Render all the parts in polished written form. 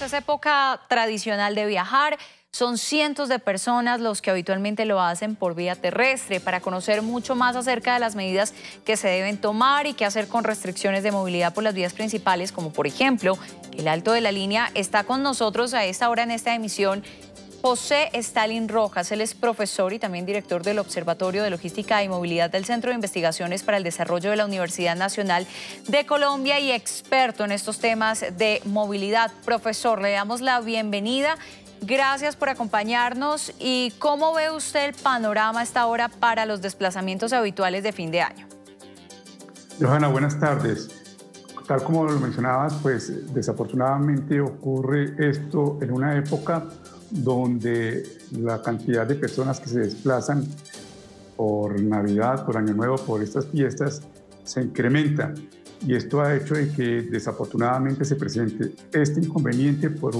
es época tradicional de viajar. Son cientos de personas los que habitualmente lo hacen por vía terrestre. Para conocer mucho más acerca de las medidas que se deben tomar y qué hacer con restricciones de movilidad por las vías principales, como por ejemplo el Alto de la Línea, está con nosotros a esta hora en esta emisión José Stalin Rojas. Él es profesor y también director del Observatorio de Logística y Movilidad del Centro de Investigaciones para el Desarrollo de la Universidad Nacional de Colombia y experto en estos temas de movilidad. Profesor, le damos la bienvenida. Gracias por acompañarnos. ¿Y cómo ve usted el panorama a esta hora para los desplazamientos habituales de fin de año? Johanna, buenas tardes. Tal como lo mencionabas, pues desafortunadamente ocurre esto en una época donde la cantidad de personas que se desplazan por Navidad, por Año Nuevo, por estas fiestas, se incrementa. Y esto ha hecho de que desafortunadamente se presente este inconveniente por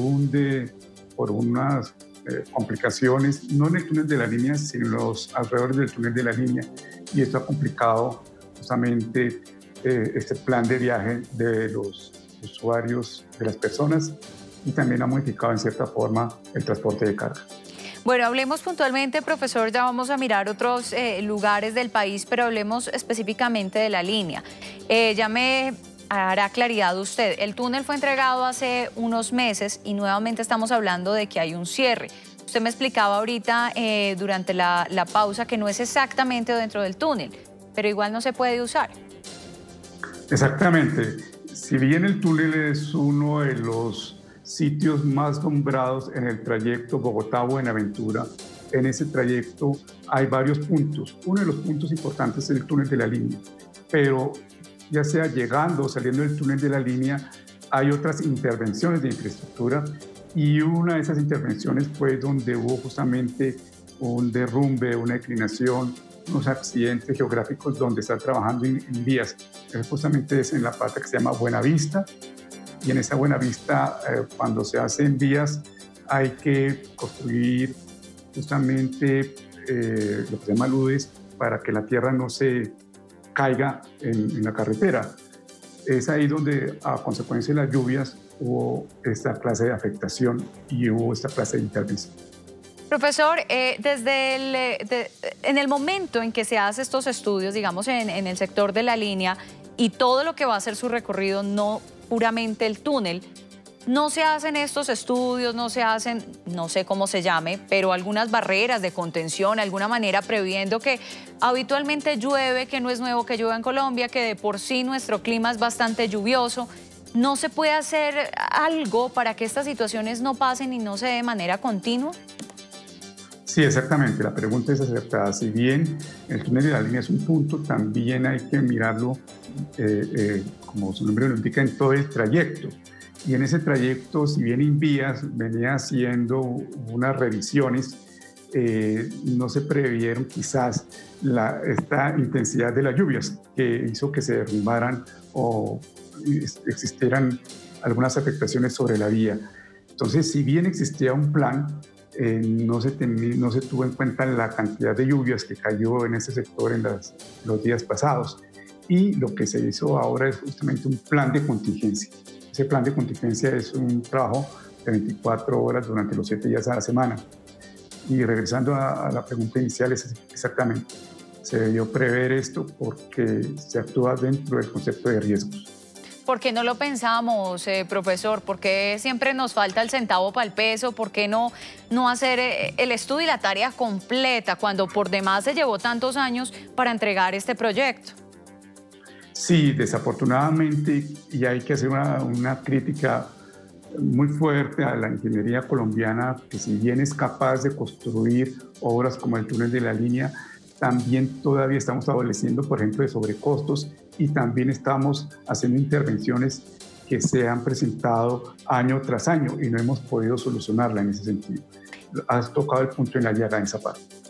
unas complicaciones, no en el túnel de la línea, sino en los alrededores del túnel de la línea. Y esto ha complicado justamente este plan de viaje de los usuarios, de las personas, y también ha modificado en cierta forma el transporte de carga. Bueno, hablemos puntualmente, profesor, ya vamos a mirar otros lugares del país, pero hablemos específicamente de la línea. Ya me hará claridad usted, el túnel fue entregado hace unos meses y nuevamente estamos hablando de que hay un cierre. Usted me explicaba ahorita durante la pausa que no es exactamente dentro del túnel, pero igual no se puede usar. Exactamente. Si bien el túnel es uno de los sitios más nombrados en el trayecto Bogotá-Buenaventura, en ese trayecto hay varios puntos. Uno de los puntos importantes es el túnel de la línea, pero ya sea llegando o saliendo del túnel de la línea, hay otras intervenciones de infraestructura y una de esas intervenciones fue donde hubo justamente un derrumbe, una declinación, unos accidentes geográficos donde están trabajando en vías. Justamente es en la parte que se llama Buenavista. Y en esa Buenavista, cuando se hacen vías, hay que construir justamente lo que se llama ludes para que la tierra no se caiga en la carretera. Es ahí donde, a consecuencia de las lluvias, hubo esta clase de afectación y hubo esta clase de intervención. Profesor, en el momento en que se hacen estos estudios, digamos en el sector de la línea y todo lo que va a ser su recorrido, no puramente el túnel, no se hacen estos estudios, no se hacen, no sé cómo se llame, pero algunas barreras de contención, alguna manera previendo que habitualmente llueve, que no es nuevo que llueva en Colombia, que de por sí nuestro clima es bastante lluvioso. ¿No se puede hacer algo para que estas situaciones no pasen y no se dé de manera continua? Sí, exactamente. La pregunta es acertada. Si bien el túnel de la línea es un punto, también hay que mirarlo, como su nombre lo indica, en todo el trayecto. Y en ese trayecto, si bien Invías venía haciendo unas revisiones, no se previeron quizás esta intensidad de las lluvias que hizo que se derrumbaran o existieran algunas afectaciones sobre la vía. Entonces, si bien existía un plan, no se tuvo en cuenta la cantidad de lluvias que cayó en ese sector en los días pasados. Y lo que se hizo ahora es justamente un plan de contingencia. Ese plan de contingencia es un trabajo de 24 horas durante los 7 días a la semana. Y regresando a la pregunta inicial, es exactamente, se debió prever esto porque se actúa dentro del concepto de riesgos. ¿Por qué no lo pensamos, profesor? ¿Por qué siempre nos falta el centavo para el peso? ¿Por qué no hacer el estudio y la tarea completa cuando por demás se llevó tantos años para entregar este proyecto? Sí, desafortunadamente, y hay que hacer una crítica muy fuerte a la ingeniería colombiana, que si bien es capaz de construir obras como el túnel de la línea, también todavía estamos adoleciendo, por ejemplo, de sobrecostos y también estamos haciendo intervenciones que se han presentado año tras año y no hemos podido solucionarla en ese sentido. Has tocado el punto en la llaga en esa parte.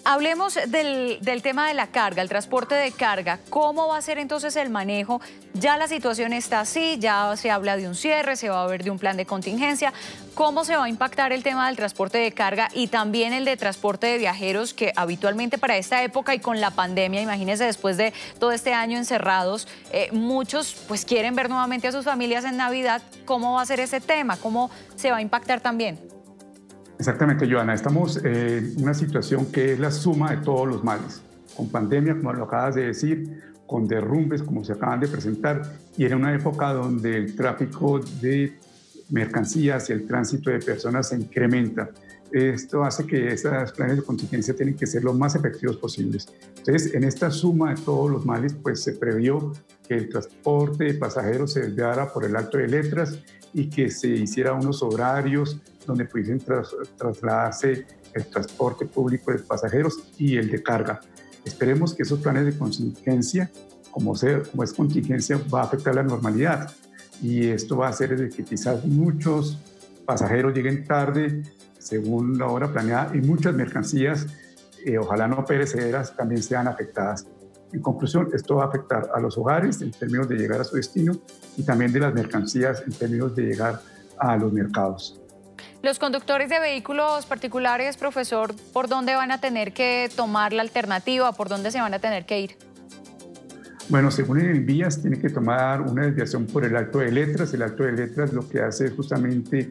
Hablemos del tema de la carga, el transporte de carga. ¿Cómo va a ser entonces el manejo? Ya la situación está así, ya se habla de un cierre, se va a ver de un plan de contingencia. ¿Cómo se va a impactar el tema del transporte de carga y también el de transporte de viajeros, que habitualmente para esta época y con la pandemia, imagínense, después de todo este año encerrados, muchos pues quieren ver nuevamente a sus familias en Navidad? ¿Cómo va a ser ese tema? ¿Cómo se va a impactar también? Exactamente, Joana. Estamos en una situación que es la suma de todos los males. Con pandemia, como lo acabas de decir, con derrumbes, como se acaban de presentar, y era una época donde el tráfico de mercancías y el tránsito de personas se incrementa. Esto hace que esos planes de contingencia tienen que ser lo más efectivos posibles. Entonces, en esta suma de todos los males, pues se previó que el transporte de pasajeros se desviara por el Alto de Letras y que se hiciera unos horarios donde pudiesen trasladarse el transporte público de pasajeros y el de carga. Esperemos que esos planes de contingencia, como es contingencia, va a afectar la normalidad. Y esto va a hacer de que quizás muchos pasajeros lleguen tarde, según la hora planeada, y muchas mercancías, ojalá no perecederas, también sean afectadas. En conclusión, esto va a afectar a los hogares en términos de llegar a su destino y también de las mercancías en términos de llegar a los mercados. Los conductores de vehículos particulares, profesor, ¿por dónde van a tener que tomar la alternativa? ¿Por dónde se van a tener que ir? Bueno, según el Envías, tiene que tomar una desviación por el Alto de Letras. El Alto de Letras lo que hace es justamente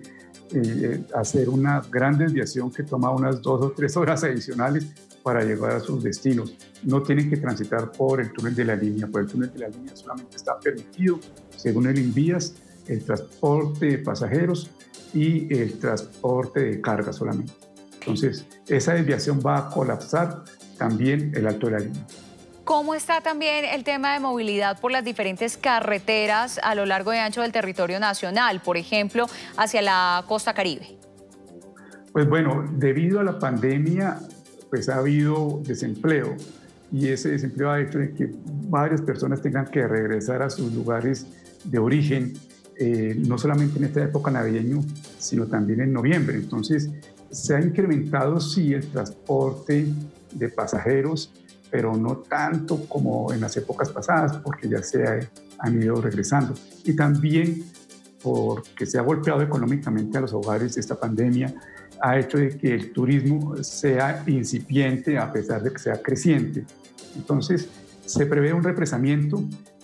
hacer una gran desviación que toma unas 2 o 3 horas adicionales para llegar a sus destinos. No tienen que transitar por el túnel de la línea. Por el túnel de la línea solamente está permitido, según el Envías, el transporte de pasajeros y el transporte de carga solamente. Entonces, esa desviación va a colapsar también el Alto de la línea. ¿Cómo está también el tema de movilidad por las diferentes carreteras a lo largo y ancho del territorio nacional, por ejemplo, hacia la costa Caribe? Pues bueno, debido a la pandemia, pues ha habido desempleo, y ese desempleo ha hecho de que varias personas tengan que regresar a sus lugares de origen, no solamente en esta época navideña, sino también en noviembre. Entonces, se ha incrementado, sí, el transporte de pasajeros, pero no tanto como en las épocas pasadas, porque ya se han ido regresando. Y también porque se ha golpeado económicamente a los hogares esta pandemia, ha hecho de que el turismo sea incipiente a pesar de que sea creciente. Entonces, se prevé un represamiento,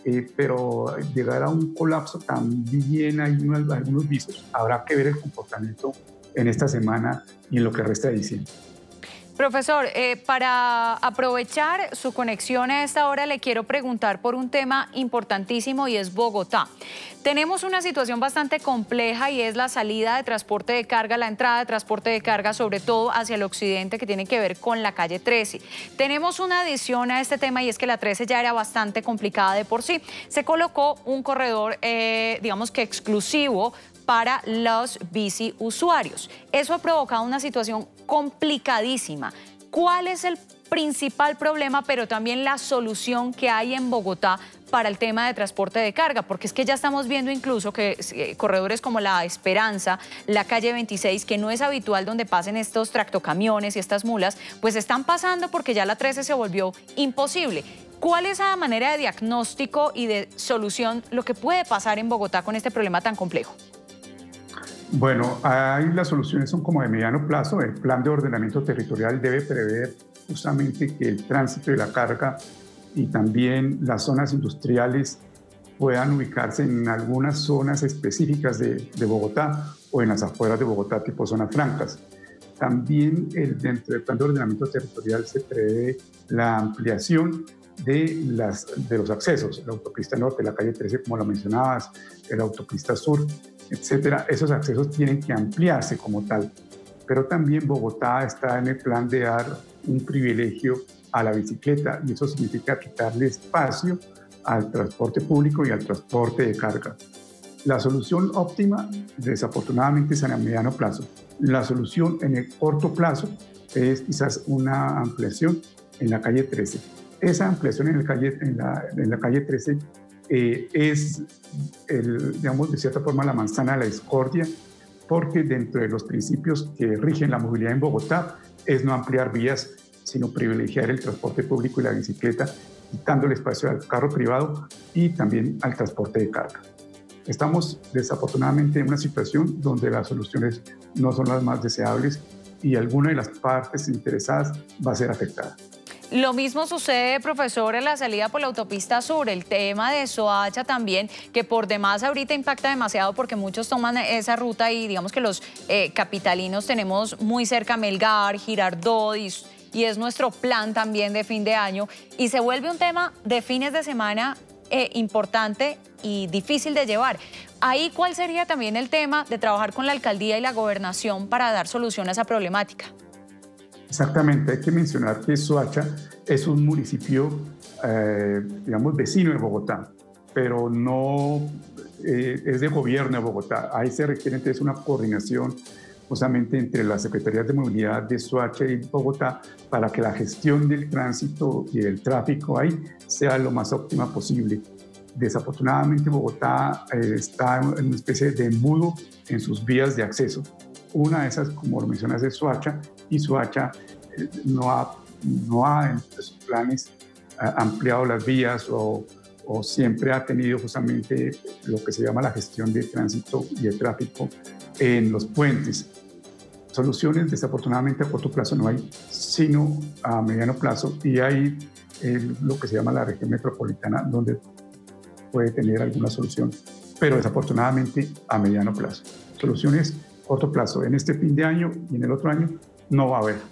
pero llegar a un colapso también hay algunos visos. Habrá que ver el comportamiento en esta semana y en lo que resta de diciembre. Profesor, para aprovechar su conexión a esta hora, le quiero preguntar por un tema importantísimo y es Bogotá. Tenemos una situación bastante compleja y es la salida de transporte de carga, la entrada de transporte de carga, sobre todo hacia el occidente, que tiene que ver con la calle 13. Tenemos una adición a este tema y es que la 13 ya era bastante complicada de por sí. Se colocó un corredor, digamos que exclusivo, para los bici usuarios. Eso ha provocado una situación complicadísima. ¿Cuál es el principal problema, pero también la solución que hay en Bogotá para el tema de transporte de carga? Porque es que ya estamos viendo incluso que corredores como La Esperanza, la calle 26, que no es habitual donde pasen estos tractocamiones y estas mulas, pues están pasando porque ya la 13 se volvió imposible. ¿Cuál es la manera de diagnóstico y de solución lo que puede pasar en Bogotá con este problema tan complejo? Bueno, ahí las soluciones son como de mediano plazo. El plan de ordenamiento territorial debe prever justamente que el tránsito de la carga y también las zonas industriales puedan ubicarse en algunas zonas específicas de Bogotá o en las afueras de Bogotá, tipo zonas francas. También dentro del plan de ordenamiento territorial se prevé la ampliación de los accesos, la autopista norte, la calle 13, como lo mencionabas, la autopista sur, etcétera. Esos accesos tienen que ampliarse como tal. Pero también Bogotá está en el plan de dar un privilegio a la bicicleta, y eso significa quitarle espacio al transporte público y al transporte de carga. La solución óptima, desafortunadamente, es a mediano plazo. La solución en el corto plazo es quizás una ampliación en la calle 13. Esa ampliación en la calle 13 es, digamos, de cierta forma la manzana de la discordia, porque dentro de los principios que rigen la movilidad en Bogotá es no ampliar vías, sino privilegiar el transporte público y la bicicleta, quitándole espacio al carro privado y también al transporte de carga. Estamos desafortunadamente en una situación donde las soluciones no son las más deseables y alguna de las partes interesadas va a ser afectada. Lo mismo sucede, profesor, en la salida por la autopista sur, el tema de Soacha también, que por demás ahorita impacta demasiado porque muchos toman esa ruta y digamos que los capitalinos tenemos muy cerca Melgar, Girardot y es nuestro plan también de fin de año y se vuelve un tema de fines de semana importante y difícil de llevar. Ahí, ¿cuál sería también el tema de trabajar con la alcaldía y la gobernación para dar solución a esa problemática? Exactamente, hay que mencionar que Soacha es un municipio, digamos, vecino de Bogotá, pero no es de gobierno de Bogotá. Ahí se requiere entonces una coordinación justamente entre las secretarías de movilidad de Soacha y Bogotá para que la gestión del tránsito y del tráfico ahí sea lo más óptima posible. Desafortunadamente Bogotá está en una especie de embudo en sus vías de acceso. Una de esas, como lo mencionas, es Soacha, y Soacha no ha entre sus planes ampliado las vías o siempre ha tenido justamente lo que se llama la gestión de tránsito y de tráfico en los puentes. Soluciones, desafortunadamente, a corto plazo no hay, sino a mediano plazo, y hay lo que se llama la región metropolitana, donde puede tener alguna solución, pero desafortunadamente a mediano plazo. Soluciones corto plazo, en este fin de año y en el otro año, no va a haber.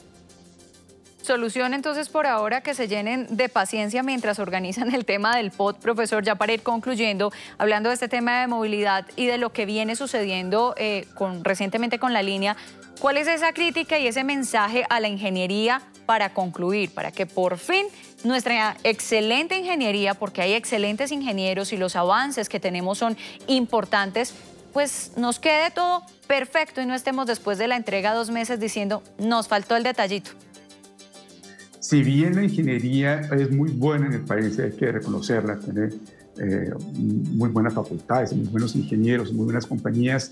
Solución entonces por ahora que se llenen de paciencia mientras organizan el tema del POT. Profesor, ya para ir concluyendo, hablando de este tema de movilidad y de lo que viene sucediendo recientemente con la línea, ¿cuál es esa crítica y ese mensaje a la ingeniería para concluir, para que por fin nuestra excelente ingeniería, porque hay excelentes ingenieros y los avances que tenemos son importantes, pues nos quede todo perfecto y no estemos después de la entrega 2 meses diciendo nos faltó el detallito? Si bien la ingeniería es muy buena en el país, hay que reconocerla, tiene muy buenas facultades, muy buenos ingenieros, muy buenas compañías,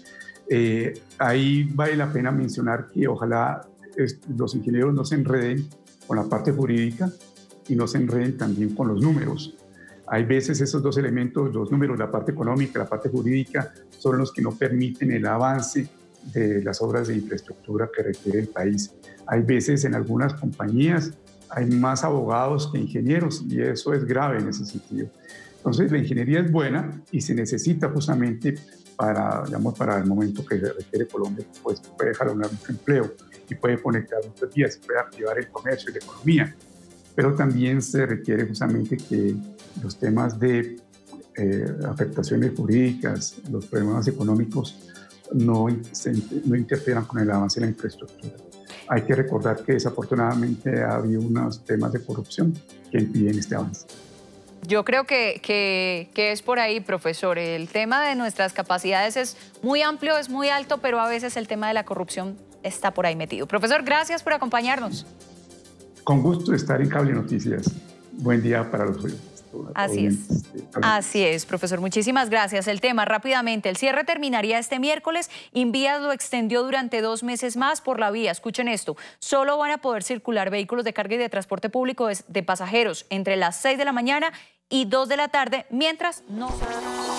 ahí vale la pena mencionar que ojalá los ingenieros no se enreden con la parte jurídica y no se enreden también con los números. Hay veces esos dos elementos, los números, la parte económica, la parte jurídica, son los que no permiten el avance de las obras de infraestructura que requiere el país. Hay veces en algunas compañías hay más abogados que ingenieros y eso es grave en ese sentido. Entonces la ingeniería es buena y se necesita justamente para el momento que requiere Colombia, pues puede jalongar mucho empleo y puede conectar muchas vías, puede activar el comercio y la economía, pero también se requiere justamente que los temas de afectaciones jurídicas, los problemas económicos no interfieran con el avance de la infraestructura. Hay que recordar que desafortunadamente ha habido unos temas de corrupción que impiden este avance. Yo creo que es por ahí, profesor. El tema de nuestras capacidades es muy amplio, es muy alto, pero a veces el tema de la corrupción está por ahí metido. Profesor, gracias por acompañarnos. Con gusto estar en Cable Noticias. Buen día para los oyentes. Así es, profesor. Muchísimas gracias. El tema, rápidamente, el cierre terminaría este miércoles. Invías lo extendió durante 2 meses más por la vía. Escuchen esto. Solo van a poder circular vehículos de carga y de transporte público de pasajeros entre las 6 de la mañana y 2 de la tarde, mientras no se...